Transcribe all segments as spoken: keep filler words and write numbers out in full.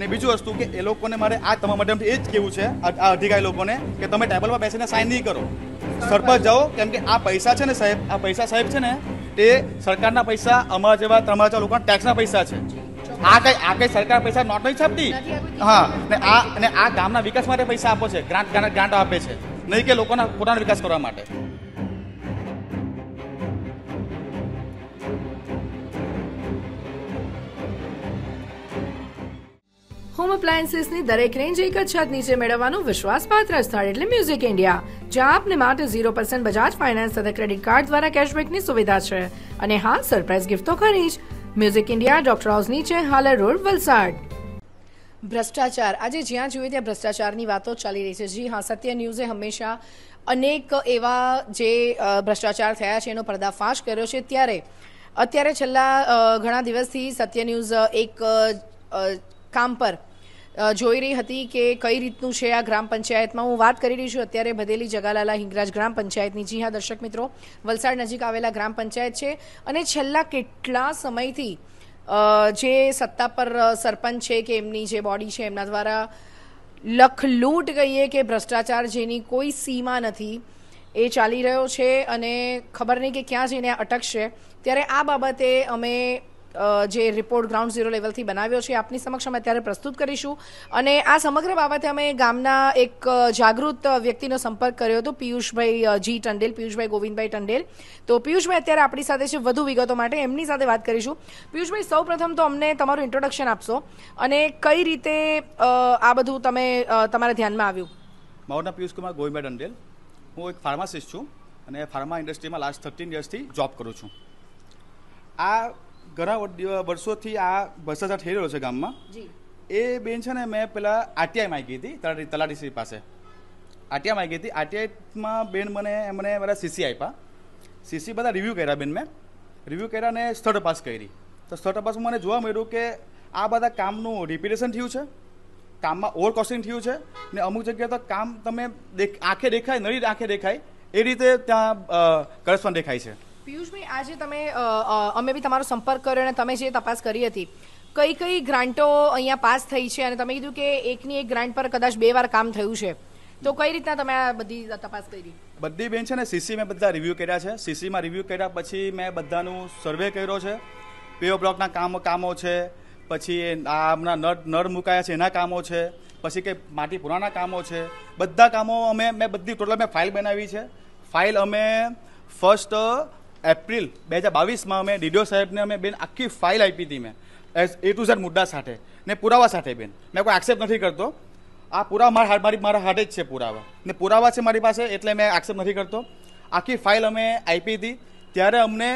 બીજું વસ્તુ કે એ લોકોને મારે આ તમારા માધ્યમથી એ જ કહેવું છે આ અધિકારી લોકોને કે તમે ટેબલમાં બેસીને સાઇન નહીં કરો, સરપંચ જાઓ, કેમ કે આ પૈસા છે ને સાહેબ, આ પૈસા સાહેબ છે ને તે સરકારના પૈસા અમારા જેવા તમારા જેવા લોકોના ટેક્સના પૈસા છે. આ કઈ આ કઈ સરકાર પૈસા નોટ નહીં છાપતી. હા, ને આ અને આ ગામના વિકાસ માટે પૈસા આપો છે, ગ્રાન્ટ ગ્રાન્ટ આપે છે, નહીં કે લોકોના પોતાનો વિકાસ કરવા માટે. હોમ એપ્લાયન્સીસની દરેક રેન્જ એક જ છત નીચે મેળવવાનું વિશ્વાસપાત્ર સ્થળ એટલે મ્યુઝિક ઇન્ડિયા, જ્યાં આપને માટે ઝીરો પર્સન્ટ બજાજ ફાઇનાન્સ તથા ક્રેડિટ કાર્ડ દ્વારા કેશબેકની સુવિધા છે. અને હા, સરપ્રાઇઝ ગિફ્ટ તો ખરી જ. મ્યુઝિક ઇન્ડિયા, ડોક્ટર હાઉસ નીચે, હાલર રોડ, વલસાડ. ભ્રષ્ટાચાર, આજે જ્યાં જોઈએ ત્યાં ભ્રષ્ટાચારની વાતો ચાલી રહી છે. જી હા, સત્ય ન્યૂઝે હંમેશા અનેક એવા જે ભ્રષ્ટાચાર થયા છે એનો પર્દાફાશ કર્યો છે. ત્યારે અત્યારે છેલ્લા ઘણા દિવસથી સત્ય ન્યૂઝ એક કામ પર જોઈ રહી હતી કે કઈ રીતનું છે આ ગ્રામ પંચાયતમાં. હું વાત કરી રહી છું અત્યારે ભદેલી જગાલાલા હિંગરાજ ગ્રામ પંચાયતની. જી હા દર્શક મિત્રો, વલસાડ નજીક આવેલા ગ્રામ પંચાયત છે અને છેલ્લા કેટલા સમયથી જે સત્તા પર સરપંચ છે કે એમની જે બોડી છે એમના દ્વારા લખલૂટ કહીએ કે ભ્રષ્ટાચાર જેની કોઈ સીમા નથી એ ચાલી રહ્યો છે અને ખબર નહીં કે ક્યાં જઈને અટકશે. ત્યારે આ બાબતે અમે જે રિપોર્ટ ગ્રાઉન્ડ ઝીરો લેવલથી બનાવ્યો છે આપની સમક્ષ અમે અત્યારે પ્રસ્તુત કરીશું. અને આ સમગ્ર બાબતે અમે ગામના એક જાગૃત વ્યક્તિનો સંપર્ક કર્યો હતો, પિયુષભાઈ જી ટંડેલ, પિયુષભાઈ ગોવિંદભાઈ ટંડેલ. તો પિયુષભાઈ અત્યારે આપણી સાથે છે, વધુ વિગતો માટે એમની સાથે વાત કરીશું. પિયુષભાઈ, સૌ પ્રથમ તો અમને તમારું ઇન્ટ્રોડક્શન આપશો અને કઈ રીતે આ બધું તમે તમારા ધ્યાનમાં આવ્યું? મારું નામ પિયુષ કુમાર ગોવિંદભાઈ ટંડેલ. હું એક ફાર્માસિસ્ટ છું અને ફાર્મા ઇન્ડસ્ટ્રીમાં લાસ્ટ થર્ટીન યર્સથી જોબ કરું છું. આ ઘણા વર્ષોથી આ ભ્રષ્ટાચાર થઈ રહ્યો છે ગામમાં. એ બેન છે ને મેં પેલા આરટીઆઈ માંગી હતી તલાટી તલાટીશ્રી પાસે. આરટીઆઈ માંગી હતી. આરટીઆઈમાં બેન મને એમને બધા સીસી આપ્યા. સીસી બધા રિવ્યૂ કર્યા બેન. મેં રિવ્યૂ કર્યા ને સ્થળ તપાસ કરી. તો સ્થળ તપાસમાં મને જોવા મળ્યું કે આ બધા કામનું રિપીટેશન થયું છે, કામમાં ઓવર કોસ્ટિંગ થયું છે ને અમુક જગ્યાએ તો કામ તમે આંખે દેખાય, નરી આંખે દેખાય એ રીતે ત્યાં કરસ્પોન્ડ દેખાય છે. પિયુષભાઈ, આજે તમે અમે બી તમારો સંપર્ક કર્યો અને તમે જે તપાસ કરી હતી, કઈ કઈ ગ્રાન્ટો અહીંયા પાસ થઈ છે અને તમે કીધું કે એકની એક ગ્રાન્ટ પર કદાચ બે વાર કામ થયું છે, તો કઈ રીતના તમે આ બધી તપાસ કરી? બધી બેન છે ને સીસી મેં બધા રિવ્યૂ કર્યા છે. સીસીમાં રિવ્યૂ કર્યા પછી મેં બધાનું સર્વે કર્યો છે. પીઓ બ્લોકના કામો કામો છે, પછી આ હમણાં નળ નળ મુકાયા છે એના કામો છે, પછી કે માટી પુરાના કામો છે, બધા કામો અમે મેં બધી ટોટલ મેં ફાઇલ બનાવી છે. ફાઇલ અમે ફર્સ્ટ એપ્રિલ બે હજાર બાવીસમાં અમે ડીડીઓ સાહેબને અમે બેન આખી ફાઇલ આપી હતી મેં એઝ એ ટુ ઝેડ મુદ્દા સાથે ને પુરાવા સાથે. બેન મેં કોઈ એક્સેપ્ટ નથી કરતો. આ પુરાવા મારા મારી મારા હાથે જ છે પુરાવા ને પુરાવા છે મારી પાસે, એટલે મેં એક્સેપ્ટ નથી કરતો. આખી ફાઇલ અમે આપી હતી. ત્યારે અમને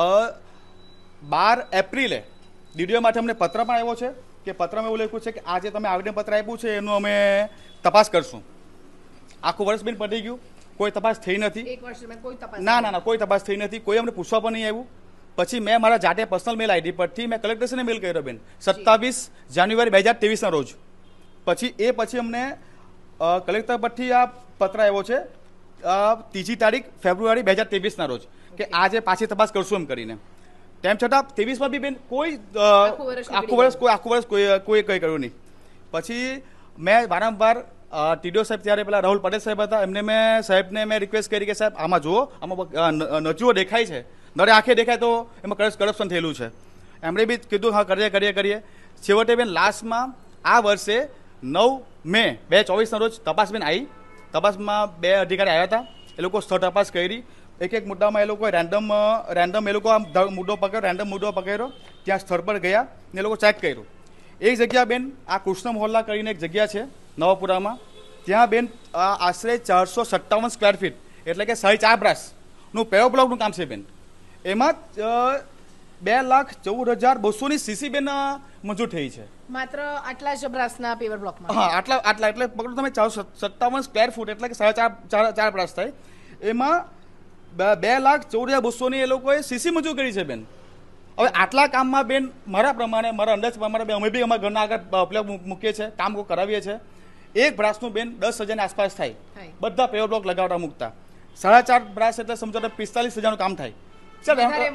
બાર એપ્રિલે ડીડીઓ માટે અમને પત્ર પણ આવ્યો છે કે પત્રમાં એવું લખ્યું છે કે આજે તમે આવેદન પત્ર આપ્યું છે એનું અમે તપાસ કરશું. આખું વર્ષ બેન પતી ગયું, કોઈ તપાસ થઈ નથી. ના ના ના કોઈ તપાસ થઈ નથી. કોઈ અમને પૂછવા પણ નહીં આવ્યું. પછી મેં મારા જાતે પર્સનલ મેલ આઈડી પરથી મેં કલેક્ટરશ્રીને મેલ કર્યો બેન સત્તાવીસ જાન્યુઆરી બે હજાર ત્રેવીસના રોજ. પછી એ પછી અમને કલેક્ટર પરથી આ પત્ર આવ્યો છે ત્રીજી તારીખ ફેબ્રુઆરી બે હજાર ત્રેવીસના રોજ કે આજે પાછી તપાસ કરશું એમ કરીને. તેમ છતાં ત્રેવીસમાં બી બેન કોઈ આખું વર્ષ કોઈ આખું વર્ષ કોઈ કોઈ કંઈ કર્યું નહીં. પછી મેં વારંવાર ટીડીઓ સાહેબ ત્યારે પેલા રાહુલ પટેલ સાહેબ હતા, એમને મેં સાહેબને મેં રિક્વેસ્ટ કરી કે સાહેબ આમાં જુઓ, આમાં નજુઓ દેખાય છે, નરે આંખે દેખાય તો એમાં કરપ્શન થયેલું છે. એમણે બી કીધું હા કરીએ કરીએ કરીએ. છેવટે બેન લાસ્ટમાં આ વર્ષે નવ મે બે હજાર ચોવીસના રોજ તપાસ બેન આવી. તપાસમાં બે અધિકારી આવ્યા હતા. એ લોકો સ્થળ તપાસ કરી. એક એક મુદ્દામાં એ લોકો રેન્ડમ રેન્ડમ એ લોકો આમ મુદ્દો પકડ્યો, રેન્ડમ મુદ્દો પકડ્યો. ત્યાં સ્થળ પર ગયા ને એ લોકો ચેક કર્યું. એક જગ્યા બેન આ કૃષ્ણ મોહલ્લા કરીને એક જગ્યા છે નવાપુરામાં, ત્યાં બેન આશરે ચારસો સત્તાવન સ્ક્વેર ફીટ એટલે કે સાડી ચાર બ્રાસનું પેવો બ્લોકનું કામ છે બેન. એમાં બે લાખ ચૌદ હજાર બસોની સીસી બેન મંજૂર થઈ છે માત્ર આટલા જ બ્રાસના પેવર બ્લોકમાં. હા આટલા આટલા એટલે પકડો તમે ચારસો સત્તાવન સ્ક્વેર ફૂટ એટલે કે સાડા ચાર ચાર બ્રાસ થાય. એમાં બે લાખ ચૌદ હજાર બસોની એ લોકોએ સીસી મંજૂર કરી છે બેન. હવે આટલા કામમાં બેન મારા પ્રમાણે મારા અંદાજ પ્રમાણે અમે બી અમારા ઘરના આગળ પ્લેગ મૂકીએ છીએ, કામ કરાવીએ છીએ. એક બ્રાસનું બેન દસ હજારની આસપાસ થાય બધા પેવર બ્લોક લગાવતા મૂકતા. સાડા ચાર બ્રાસ એટલે સમજો પિસ્તાલીસ હજારનું કામ થાય.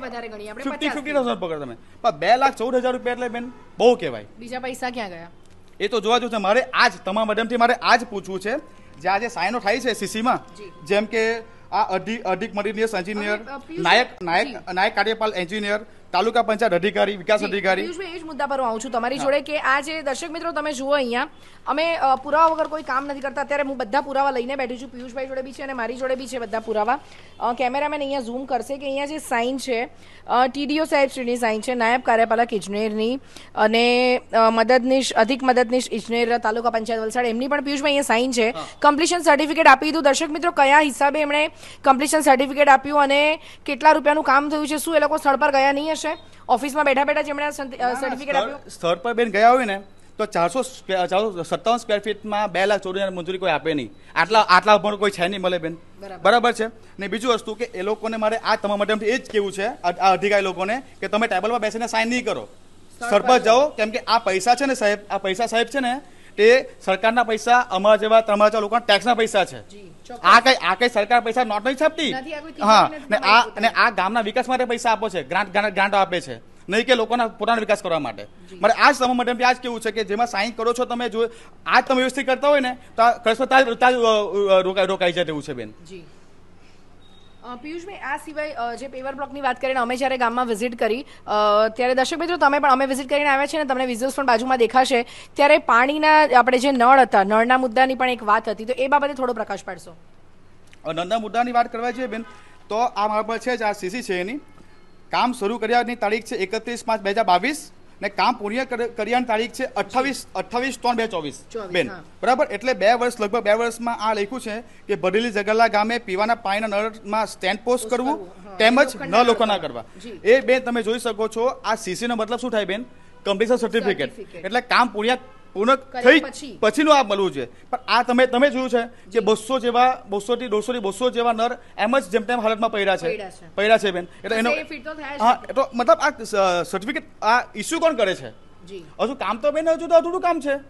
ફિફ્ટી ફિફ્ટી થાઉઝન્ડ પકડ તમે, પણ બે લાખ ચૌદ હજાર રૂપિયા એટલે બેન બહુ કહેવાય. બીજા પૈસા ક્યાં ગયા? એ તો જોવા જવું છે. મારે આજ તમારા માધ્યમથી મારે આજ પૂછવું છે, જે આજે સાઈનો થાય છે સીસીમાં, જેમ કે આ અધિક અધિક મટીરિયલ્સ એન્જિનિયર, નાયક નાયક નાયક કાર્યપાલ એન્જિનિયર, તાલુકા પંચાયત અધિકારી, વિકાસ અધિકારી. પિયુષભાઈ, એ જ મુદ્દા પર હું આવું છું તમારી જોડે કે આ જે દર્શક મિત્રો તમે જુઓ અહીંયા, અમે પુરાવા વગર કોઈ કામ નથી કરતા. અત્યારે હું બધા પુરાવા લઈને બેઠી છું. પિયુષભાઈ જોડે બી છે અને મારી જોડે બી છે બધા પુરાવા. કેમેરામેન અહીંયા ઝૂમ કરશે કે અહીંયા જે સાઇન છે, ટીડીઓ સાહેબ શ્રીની સાઇન છે, નાયબ કાર્યપાલક ઇજનેરની અને મદદનીશ અધિક મદદનીશ ઇજનેર તાલુકા પંચાયત વલસાડ, એમની પણ પિયુષભાઈ અહીંયા સાઇન છે. કમ્પ્લીશન સર્ટિફિકેટ આપી દીધું. દર્શક મિત્રો, કયા હિસાબે એમણે કમ્પ્લીશન સર્ટિફિકેટ આપ્યું અને કેટલા રૂપિયાનું કામ થયું છે? શું એ લોકો સ્થળ પર ગયા નહીં હશે? ઓફિસમાં બેઠા બેઠા જેમણે સર્ટિફિકેટ આપ્યું? સ્થળ પર બેન ગયા હોય ને તો ચારસો ચારસો સત્તાવન સ્ક્વેર ફીટમાં બે લાખ ચોરી મંજૂરી કોઈ આપે નહીં. આટલા આટલા પણ કોઈ છે નહીં મળે બેન. બરાબર છે ને. બીજું વસ્તુ કે એ લોકોને મારે આ તમારા માધ્યમથી એ જ કેવું છે આ અધિકારી લોકોને કે તમે ટેબલમાં બેસીને સાઇન નહીં કરો, સ્થળ પર જાઓ. કેમ કે આ પૈસા છે ને સાહેબ, આ પૈસા સાહેબ છે ને તે સરકારના પૈસા, અમારા જેવા તમારા જેવા લોકોના ટેક્સના પૈસા છે. આ કઈ આ કઈ સરકાર પૈસા નોટ નહીં છાપતી. હા, ને આ અને આ ગામના વિકાસ માટે પૈસા આપો છે, ગ્રાન્ટ ગ્રાન્ટ આપે છે, નહીં કે લોકોના પોતાનો વિકાસ કરવા માટે. મારે આજ તમારા માટે આજ કેવું છે કે જેમાં સાઇન કરો છો તમે, જો આજ તમે વ્યવસ્થિત કરતા હોય ને તો રોકાઈ જાય તેવું છે બેન. પિયુષભાઈ, આ સિવાય જે પેવર બ્લોકની વાત કરીને અમે જ્યારે ગામમાં વિઝિટ કરી ત્યારે દર્શક મિત્રો તમે પણ અમે વિઝિટ કરીને આવ્યા છે ને, તમને વિઝ્યુઅલ્સ પણ બાજુમાં દેખાશે. ત્યારે પાણીના આપણે જે નળ હતા, નળના મુદ્દાની પણ એક વાત હતી, તો એ બાબતે થોડો પ્રકાશ પાડશો? નળના મુદ્દાની વાત કરવા જોઈએ બેન તો આ મારા પર છે જ આ સીસી છે, એની કામ શરૂ કર્યાની તારીખ છે એકત્રીસ પાંચ બે હજાર બાવીસ ને કામ પૂર્ણ કર્યાની તારીખ છે અઠ્ઠાવીસ અઠ્ઠાવીસ ત્રણ બે ચોવીસ બેન. બરાબર, એટલે બે વર્ષ લગભગ બે વર્ષમાં આ લખ્યું છે કે ભરેલી જગલા ગામે પીવાના પાણીના નળમાં સ્ટેન્ડ પોસ્ટ કરવું તેમજ ન લોકો ના કરવા. એ બેન તમે જોઈ શકો છો. આ સીસી નો મતલબ શું થાય બેન? Completion certificate. એટલે કામ પૂર્ણ પૂર્ણ થઈ પછીનું આ મળવું છે. પણ આ તમે તમે જોયું છે કે બસો જેવા બસો થી દોઢસો થી બસો જેવા નર એમ જ જેમ તેમ હાલતમાં પડ્યા છે પડ્યા છે બેન. એટલે એનો હા એટલે મતલબ આ સર્ટિફિકેટ આ ઇસ્યુ કોણ કરે છે? હજુ કામ તો બેન હજુ તો અધૂરું કામ છે.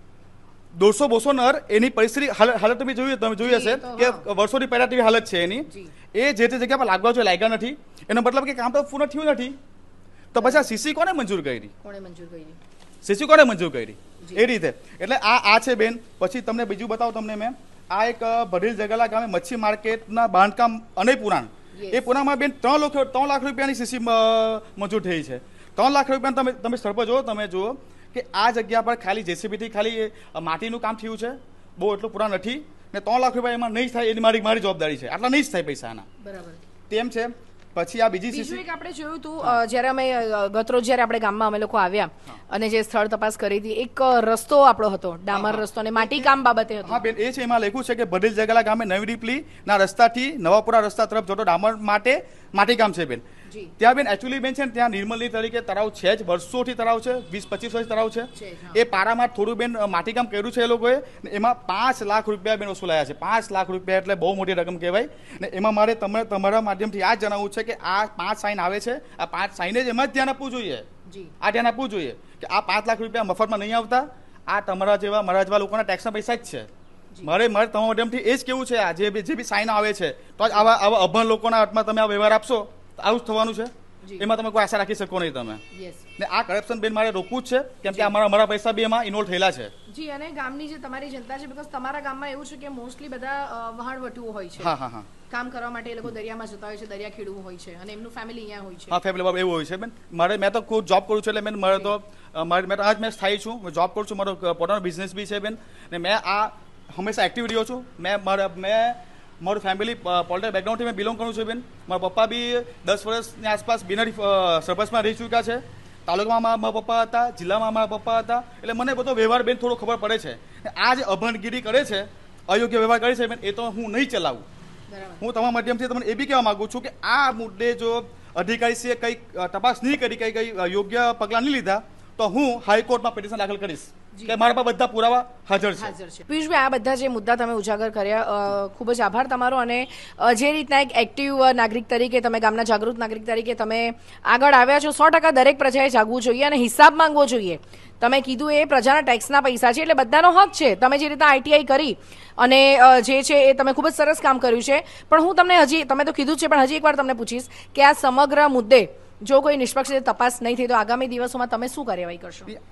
દોઢસો બોસો નર એની પરિસ્થિતિ હાલત તમે જોયું તમે જોઈ હશે કે વર્ષોથી પહેલા તેવી હાલત છે એની. એ જે તે જગ્યા પર લાગવા જોઈએ લાગ્યા નથી. એનો મતલબ કે કામ તો પૂર્ણ થયું નથી. તો પછી આ સીસી કોને મંજૂર કરી? કોને મંજૂર કરી? સીસી કોને મંજૂર કરી? એ રીતે. એટલે આ આ છે બેન. પછી તમને બીજું બતાવું તમને મેં. આ એક ભરેલ જગલા ગામે મચ્છી માર્કેટના બાંધકામ અને પુરાણ, એ પુરાણમાં બેન ત્રણ લાખ ત્રણ લાખ રૂપિયાની સીસી મંજૂર થઈ છે. ત્રણ લાખ રૂપિયા તમે તમે સ્થળ પર જુઓ, તમે જુઓ કે આ જગ્યા પર ખાલી જેસીબીથી ખાલી માટીનું કામ થયું છે, બહુ એટલું પુરાણ નથી. ને ત્રણ લાખ રૂપિયા એમાં નહીં થાય એની મારી મારી જવાબદારી છે. આટલા નહીં જ થાય પૈસા આના. બરાબર, તેમ છે. પછી આ બીજી બીજું એક આપણે જોયું હતું જ્યારે અમે ગતરોજ જ્યારે આપણે ગામમાં અમે લોકો આવ્યા અને જે સ્થળ તપાસ કરી હતી, એક રસ્તો આપણો હતો, ડામર રસ્તો અને માટી કામ બાબતે હતો. હા બેન, એ છે. એમાં લખ્યું છે કે ભરેલ જગલા ગામે નવી ડીપલી ના રસ્તાથી નવાપુરા રસ્તા તરફ જતો ડામર માટે માટી કામ છે બેન. ત્યાં બેન એકચ્યુઅલી બેન છે ને ત્યાં નિર્મલી તરીકે તળાવ છે જ, વર્ષોથી તળાવ છે, વીસ પચીસ વર્ષ તળાવ છે. એ પારામાં થોડું બેન માટી કામ કર્યું છે એ લોકોએ. એમાં પાંચ લાખ રૂપિયા બેન વસૂલાયા છે. પાંચ લાખ રૂપિયા એટલે બહુ મોટી રકમ કહેવાય. ને એમાં મારે તમે તમારા માધ્યમથી આ જણાવવું છે કે આ પાંચ સાઇન આવે છે, આ પાંચ સાઇને જ એમાં જ ધ્યાન આપવું જોઈએ. આ ધ્યાન આપવું જોઈએ કે આ પાંચ લાખ રૂપિયા મફતમાં નહીં આવતા. આ તમારા જેવા મારા જેવા લોકોના ટેક્સના પૈસા જ છે. મારે મારે તમારા માધ્યમથી એ જ કેવું છે, આ જે જે બી સાઇન આવે છે તો જ આવા આવા અભણ લોકોના હાથમાં તમે આ વ્યવહાર આપશો આવું જ થવાનું છે. એમાં તમે કોઈ આશા રાખી શકો નહીં તમે. ને આ કરપ્શન બેન મારે રોકવું જ છે, કેમ કે અમારા અમારા પૈસા બી એમાં ઇન્વોલ્વ થયેલા છે. જી, અને ગામની જે તમારી જનતા છે, બીકોઝ તમારા ગામમાં એવું છે કે મોસ્ટલી બધા વહાણવટુઓ હોય છે. હા હા હા કામ કરવા માટે એ લોકો દરિયામાં જતા હોય છે, દરિયા ખેડવું હોય છે અને એમનું ફેમિલી અહીંયા હોય છે. હા, ફેમિલી બાબત એવું હોય છે બેન. મારે મેં તો ખુદ જોબ કરું છું એટલે બેન મારે તો મારે મેં તો આજ મેં સ્થાયી છું, મેં જોબ કરું છું, મારો પોતાનો બિઝનેસ બી છે બેન. ને મેં આ હંમેશા એક્ટિવ રહ્યો છું. મેં મારા મેં મારું ફેમિલી પોલિટિકલ બેકગ્રાઉન્ડથી મેં બિલોંગ કરું છું બેન. મારા પપ્પા બી દસ વર્ષની આસપાસ બિનરી સરપંચમાં રહી ચૂક્યા છે. તાલુકામાં મારા પપ્પા હતા, જિલ્લામાં મારા પપ્પા હતા. એટલે મને બધો વ્યવહાર બેન થોડો ખબર પડે છે. આ જે અભણગીરી કરે છે, અયોગ્ય વ્યવહાર કરે છે બેન, એ તો હું નહીં ચલાવું. હું તમારા માધ્યમથી તમને એ બી કહેવા માંગુ છું કે આ મુદ્દે જો અધિકારીશ્રીએ કંઈક તપાસ નહીં કરી, કંઈ કંઈ યોગ્ય પગલાં નહીં લીધા તો હું હાઈકોર્ટમાં પિટિશન દાખલ કરીશ કે મારા પાસે બધા પુરાવા હાજર છે. પિયુષભાઈ, આ બધા જે મુદ્દા તમે ઉજાગર કર્યા, ખૂબ જ આભાર તમારો. અને જે રીતના એક એક્ટિવ નાગરિક તરીકે તમે ગામના જાગૃત નાગરિક તરીકે તમે આગળ આવ્યા છો, સો ટકા દરેક પ્રજાએ જાગવું જોઈએ અને હિસાબ માંગવો જોઈએ. તમે કીધું એ પ્રજાના ટેક્સના પૈસા છે એટલે બધાનો હક છે. તમે જે રીતના આઈટીઆઈ કરી અને જે છે એ તમે ખૂબ જ સરસ કામ કર્યું છે. પણ હું તમને હજી તમે તો કીધું જ છે, પણ હજી એકવાર તમને પૂછીશ કે આ સમગ્ર મુદ્દે જો કોઈ નિષ્પક્ષ તપાસ નહીં થઈ તો આગામી દિવસોમાં તમે શું કાર્યવાહી કરશો?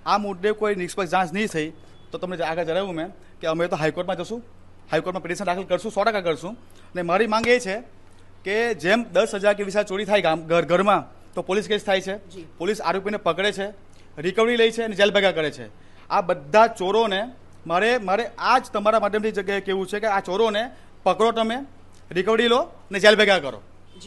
આ મુદ્દે કોઈ નિષ્પક્ષ જાંચ નહીં થઈ તો તમને આગળ જણાવ્યું મેં કે અમે તો હાઈકોર્ટમાં જશું, હાઈકોર્ટમાં પિટિશન દાખલ કરશું, સો ટકા કરશું. અને મારી માંગ એ છે કે જેમ દસ હજાર કે વીસ હજાર ચોરી થાય ગામ ઘર ઘરમાં તો પોલીસ કેસ થાય છે, પોલીસ આરોપીને પકડે છે, રિકવરી લે છે અને જેલ ભેગા કરે છે. આ બધા ચોરોને મારે મારે આ જ તમારા માધ્યમથી જગ્યાએ કહેવું છે કે આ ચોરોને પકડો, તમે રિકવરી લો અને જેલ ભેગા કરો.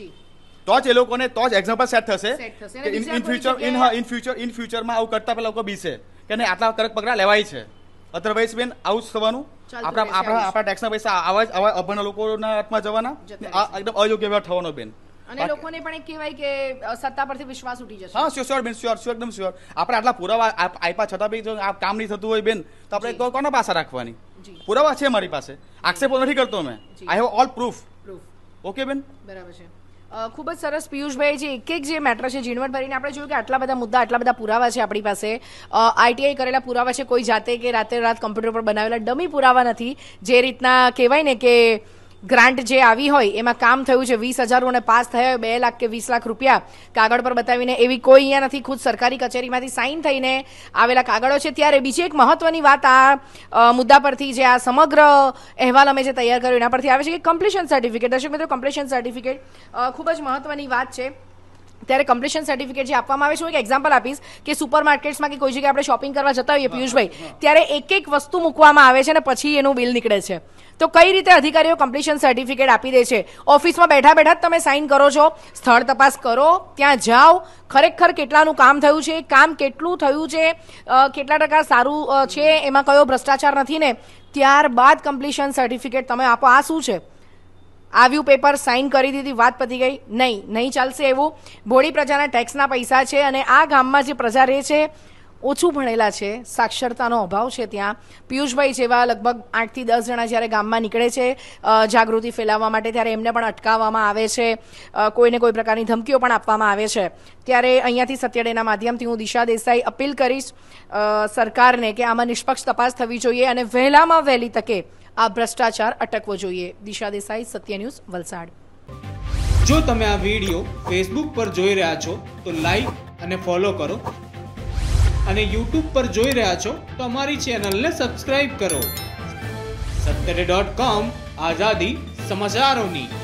તો જ એ લોકોને તો જ એક્ઝામ્પલ સેટ થશે કે in future in in future in ફ્યુચરમાં આવું કરતા પહેલા લોકો બીસે કે નહીં આટલા કડક પગલા લેવાય છે. અધરવાઇઝ બેન આવું જ થવાનું. આપણા આપણા આપણા ટેક્સના પૈસા આવા જ આવા અભણ લોકોના હાથમાં જવાના, આ એકદમ અયોગ્ય વ્યવહાર થવાનો બેન. અને લોકોને પણ કહેવાય કે સત્તા પરથી વિશ્વાસ ઉઠી જશે. હા, શ્યોર શ્યોર બેન, શ્યોર શ્યોર એકદમ શ્યોર. આપણે આટલા પુરાવા આપ્યા છતાં બી જો આ કામ નહીં થતું હોય બેન તો આપણે કોના પાસે રાખવાની? પુરાવા છે મારી પાસે, આક્ષેપો નથી કરતો મેં. I have all proof. Okay બેન, બરાબર છે. ખૂબ જ સરસ પિયુષભાઈ, જે એક એક જે મેટર છે ઝીણવટ ભરીને આપણે જોયું કે આટલા બધા મુદ્દા, આટલા બધા પુરાવા છે આપણી પાસે. આઈટીઆઈ કરેલા પુરાવા છે, કોઈ જાતે કે રાતે રાત કમ્પ્યુટર પર બનાવેલા ડમી પુરાવા નથી. જે રીતના કહેવાય ને કે ગ્રાન્ટ જે આવી હોય એમાં કામ થયું છે, વીસ હજારો અને પાસ થયા હોય બે લાખ કે વીસ લાખ રૂપિયા કાગળ પર બતાવીને, એવી કોઈ અહીંયા નથી. ખુદ સરકારી કચેરીમાંથી સાઇન થઈને આવેલા કાગળો છે. ત્યારે બીજી એક મહત્વની વાત આ મુદ્દા પરથી, જે આ સમગ્ર અહેવાલ અમે જે તૈયાર કર્યો એના પરથી આવે છે કે કમ્પ્લીશન સર્ટિફિકેટ. દર્શક મિત્રો, કમ્પ્લીશન સર્ટિફિકેટ ખૂબ જ મહત્વની વાત છે. ત્યારે કમ્પ્લીશન સર્ટિફિકેટ જે આપવામાં આવે છે, હું એક એક્ઝામ્પલ આપીશ કે સુપર માર્કેટ્સમાં કે કોઈ જગ્યાએ આપણે શોપિંગ કરવા જતા હોઈએ પિયુષભાઈ, ત્યારે એક એક વસ્તુ મૂકવામાં આવે છે અને પછી એનું બિલ નીકળે છે. તો કઈ રીતે અધિકારીઓ કમ્પ્લીશન સર્ટિફિકેટ આપી દે છે? ઓફિસમાં બેઠા બેઠા જ તમે સાઇન કરો છો, સ્થળ તપાસ કરો, ત્યાં જાઓ, ખરેખર કેટલાનું કામ થયું છે, કામ કેટલું થયું છે, કેટલા ટકા સારું છે, એમાં કયો ભ્રષ્ટાચાર નથી ને, ત્યારબાદ કમ્પ્લીશન સર્ટિફિકેટ તમે આપો. આ શું છે? આવ્યું પેપર, સાઇન કરી દીધી, વાત પતી ગઈ? નહીં, નહીં ચાલશે એવું. ભોળી પ્રજાના ટેક્સના પૈસા છે અને આ ગામમાં જે પ્રજા રહે છે ઓછું ભણેલા છે, સાક્ષરતાનો અભાવ છે. ત્યાં પિયુષભાઈ જેવા લગભગ આઠથી દસ જણા જ્યારે ગામમાં નીકળે છે જાગૃતિ ફેલાવવા માટે, ત્યારે એમને પણ અટકાવવામાં આવે છે, કોઈને કોઈ પ્રકારની ધમકીઓ પણ આપવામાં આવે છે. ત્યારે અહીંયાથી સત્યડેના માધ્યમથી હું દિશા દેસાઈ અપીલ કરીશ સરકારને કે આમાં નિષ્પક્ષ તપાસ થવી જોઈએ અને વહેલામાં વહેલી તકે આ ભ્રષ્ટાચાર અટકવો જોઈએ. દિશા દેસાઈ, સત્ય ન્યૂઝ, વલસાડ. જો તમે આ વિડીયો ફેસબુક પર જોઈ રહ્યા છો તો લાઈક અને ફોલો કરો, અને યુટ્યુબ પર જોઈ રહ્યા છો તો અમારી ચેનલને સબસ્ક્રાઇબ કરો. સત્તરે ડોટ કોમ, આઝાદી સમાચારોની.